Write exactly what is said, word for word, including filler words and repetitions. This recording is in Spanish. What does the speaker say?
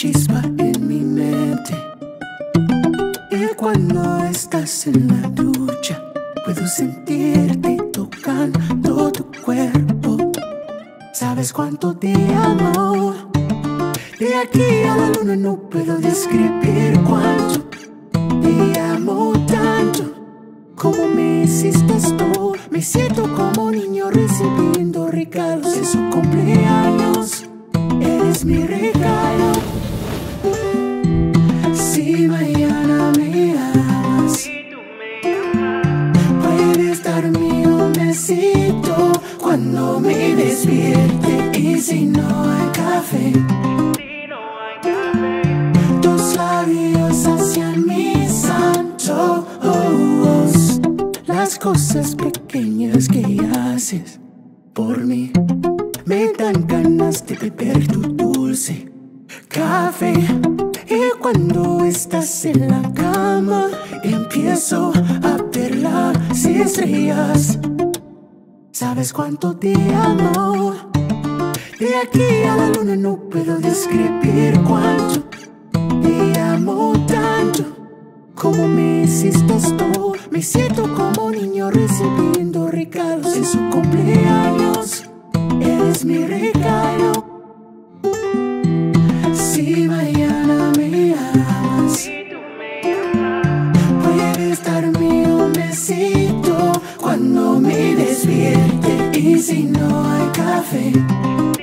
chispa en mi mente. Y cuando estás en la ducha, puedo sentirte tocando tu cuerpo. ¿Sabes cuánto te amo? De aquí a la luna no puedo describir cuánto te amo tanto. Como me hiciste tú, me siento como un niño recibiendo regalos en su cumpleaños. Eres mi regalo. Si mañana me amas, puedes darme un besito cuando me despierte. Y si no hay café, tus labios hacian mis antojos. Las cosas pequeñas que haces por mí me dan ganas de beber tu dulce café. Y cuando estás en la cama, empiezo a ver las estrellas. ¿Sabes cuánto te amo? De aquí a la luna no puedo describir cuánto te amo tanto. Como me hiciste tú, me siento como un niño recibiendo regalos en su cumpleaños. Eres mi regalo. Si mañana me amas, puedes darme un besito cuando me despierte. Y si no hay café,